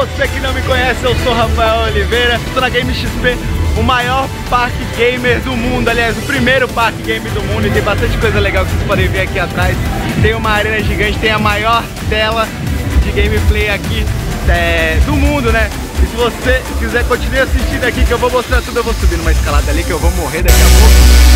você que não me conhece, eu sou Rafael Oliveira, estou na Game XP, o maior parque gamer do mundo, aliás, o primeiro parque gamer do mundo, e tem bastante coisa legal que vocês podem ver aqui atrás. Tem uma arena gigante, tem a maior tela de gameplay aqui do mundo, né? E se você quiser, continue assistindo aqui que eu vou mostrar tudo. Eu vou subir numa escalada ali que eu vou morrer daqui a pouco.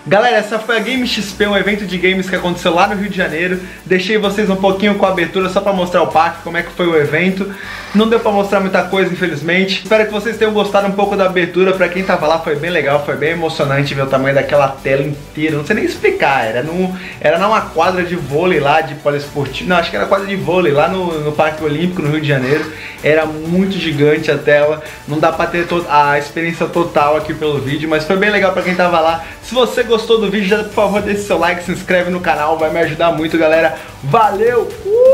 Galera, essa foi a Game XP, um evento de games que aconteceu lá no Rio de Janeiro. Deixei vocês um pouquinho com a abertura só pra mostrar o parque, como é que foi o evento. Não deu pra mostrar muita coisa, infelizmente. Espero que vocês tenham gostado um pouco da abertura. Pra quem tava lá, foi bem legal, foi bem emocionante ver o tamanho daquela tela inteira. Não sei nem explicar, era numa quadra de vôlei lá, de poliesportivo. Não, acho que era quadra de vôlei lá no Parque Olímpico, no Rio de Janeiro. Era muito gigante a tela. Não dá pra ter a experiência total aqui pelo vídeo, mas foi bem legal pra quem tava lá. Se você gostou do vídeo, já por favor deixe seu like, se inscreve no canal, vai me ajudar muito, galera. Valeu!